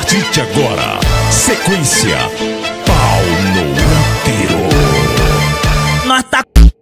partir de agora, sequência Pau no Útero. Nós tá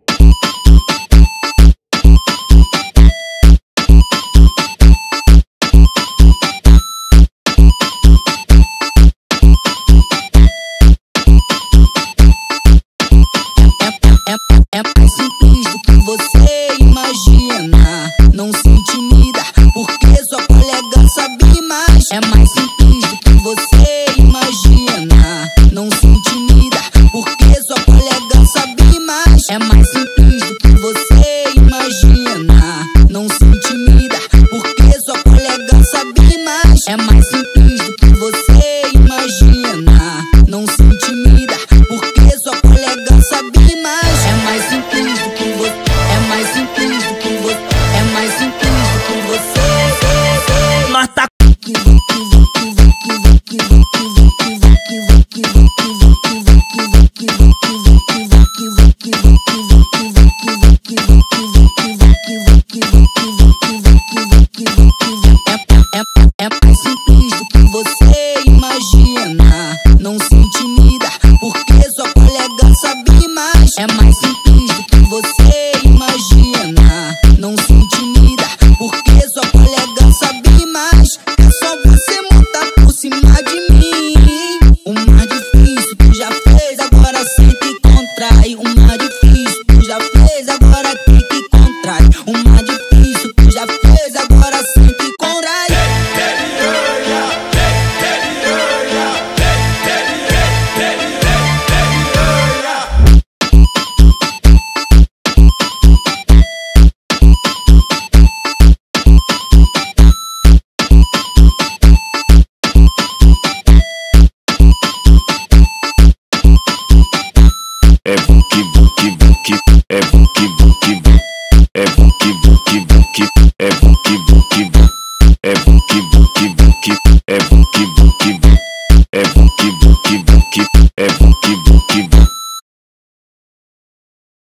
É mais simples do que você imagina. Não se intimida, porque sua colega sabe mais. É mais simples do que você imagina. Não se intimida, porque sua colega sabe mais. É mais simples do que você imagina. Não se intimida, porque sua colega sabe mais. É mais simples do que você imagina. Não se intimida, porque sua colega sabe mais. É mais simples do que você. É mais simples do que você. É mais simples do que você. Nós tá É mais simples do que você imagina. Não se intimida, porque sua colega sabe mais. É mais simples do que você imagina. Não se intimida, porque sua colega sabe mais. É só você montar por cima de mim. O mais difícil tu já fez, agora sente e contrai. O mais difícil tu já fez, agora tem que contrai. O mais difícil tu já fez, agora sente e contrai. É vuki vuki vuki, é vuki vuki vuki, é vuki vuki vuki, é vuki vuki vuki, é vuki vuki vuki, é vuki vuki vuki, é vuki vuki vuki, é vuki vuki vuki.